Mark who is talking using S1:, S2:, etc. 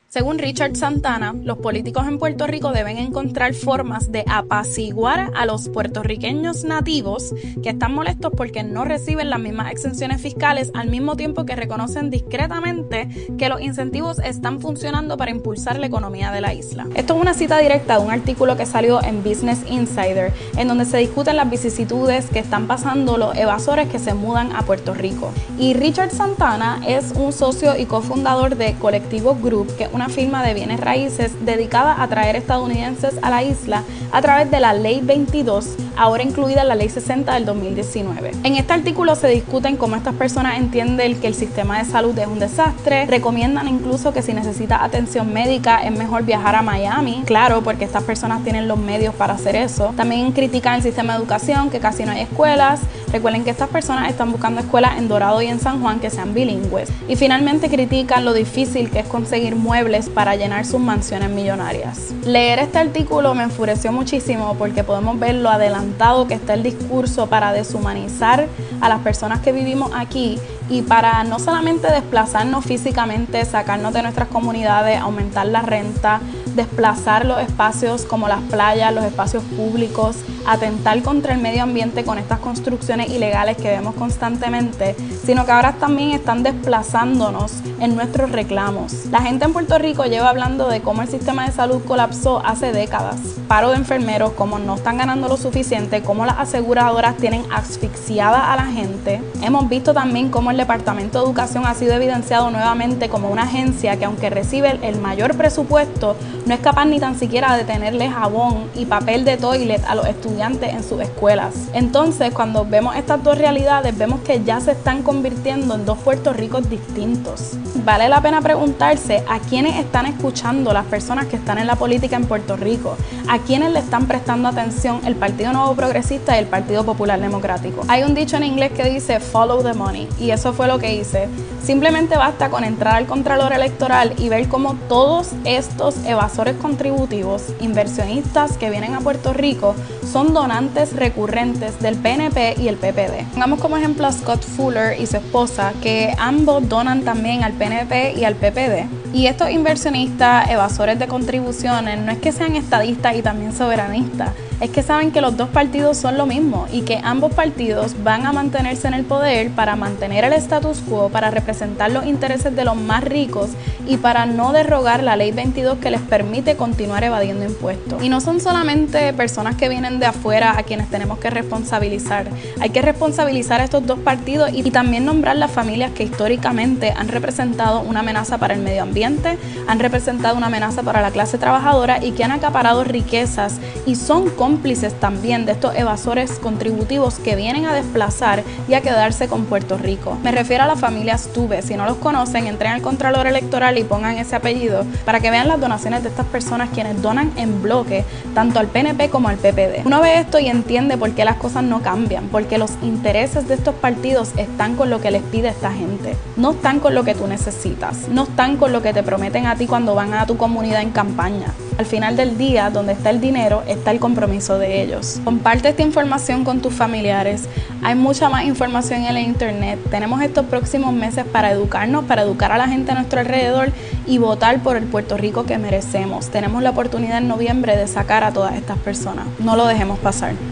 S1: Según Richard Santana, los políticos en Puerto Rico deben encontrar formas de apaciguar a los puertorriqueños nativos que están molestos porque no reciben las mismas exenciones fiscales, al mismo tiempo que reconocen discretamente que los incentivos están funcionando para impulsar la economía de la isla. Esto es una cita directa de un artículo que salió en Business Insider, en donde se discuten las vicisitudes que están pasando los evasores que se mudan a Puerto Rico. Y Richard Santana es un socio y cofundador de Colectivo Group, que es una firma de bienes raíces dedicada a traer estadounidenses a la isla a través de la Ley 22, ahora incluida en la Ley 60 del 2019. En este artículo se discuten cómo estas personas entienden que el sistema de salud es un desastre, recomiendan incluso que si necesita atención médica es mejor viajar a Miami, claro, porque estas personas tienen los medios para hacer eso. También critican el sistema de educación, que casi no hay escuelas. Recuerden que estas personas están buscando escuelas en Dorado y en San Juan que sean bilingües. Y finalmente critican lo difícil que es conseguir muebles para llenar sus mansiones millonarias. Leer este artículo me enfureció muchísimo porque podemos ver lo adelantado que está el discurso para deshumanizar a las personas que vivimos aquí y para no solamente desplazarnos físicamente, sacarnos de nuestras comunidades, aumentar la renta, desplazar los espacios como las playas, los espacios públicos, atentar contra el medio ambiente con estas construcciones ilegales que vemos constantemente, sino que ahora también están desplazándonos en nuestros reclamos. La gente en Puerto Rico lleva hablando de cómo el sistema de salud colapsó hace décadas. Paro de enfermeros, cómo no están ganando lo suficiente, cómo las aseguradoras tienen asfixiada a la gente. Hemos visto también cómo el Departamento de Educación ha sido evidenciado nuevamente como una agencia que, aunque recibe el mayor presupuesto, no es capaz ni tan siquiera de tenerle jabón y papel de toilet a los estudiantes en sus escuelas. Entonces, cuando vemos estas dos realidades, vemos que ya se están convirtiendo en dos Puerto Ricos distintos. Vale la pena preguntarse a quiénes están escuchando las personas que están en la política en Puerto Rico, a quiénes le están prestando atención el Partido Nuevo Progresista y el Partido Popular Democrático. Hay un dicho en inglés que dice follow the money, y eso fue lo que hice. Simplemente basta con entrar al Contralor Electoral y ver cómo todos estos evasores contributivos, inversionistas que vienen a Puerto Rico, son donantes recurrentes del PNP y el PPD. Pongamos como ejemplo a Scott Fuller y su esposa, que ambos donan también al PNP y al PPD. Y estos inversionistas, evasores de contribuciones, no es que sean estadistas y también soberanistas, es que saben que los dos partidos son lo mismo y que ambos partidos van a mantenerse en el poder para mantener el status quo, para representar los intereses de los más ricos y para no derrogar la Ley 22 que les permite continuar evadiendo impuestos. Y no son solamente personas que vienen de afuera a quienes tenemos que responsabilizar. Hay que responsabilizar a estos dos partidos y también nombrar las familias que históricamente han representado una amenaza para el medio ambiente, han representado una amenaza para la clase trabajadora y que han acaparado riquezas y son cómplices también de estos evasores contributivos que vienen a desplazar y a quedarse con Puerto Rico. Me refiero a la familia Stubbs. Si no los conocen, entren al Contralor Electoral y pongan ese apellido para que vean las donaciones de estas personas quienes donan en bloque tanto al PNP como al PPD. Uno ve esto y entiende por qué las cosas no cambian, porque los intereses de estos partidos están con lo que les pide esta gente, no están con lo que tú necesitas, no están con lo que te prometen a ti cuando van a tu comunidad en campaña. Al final del día, donde está el dinero, está el compromiso de ellos. Comparte esta información con tus familiares. Hay mucha más información en el internet. Tenemos estos próximos meses para educarnos, para educar a la gente a nuestro alrededor y votar por el Puerto Rico que merecemos. Tenemos la oportunidad en noviembre de sacar a todas estas personas. No lo dejemos pasar.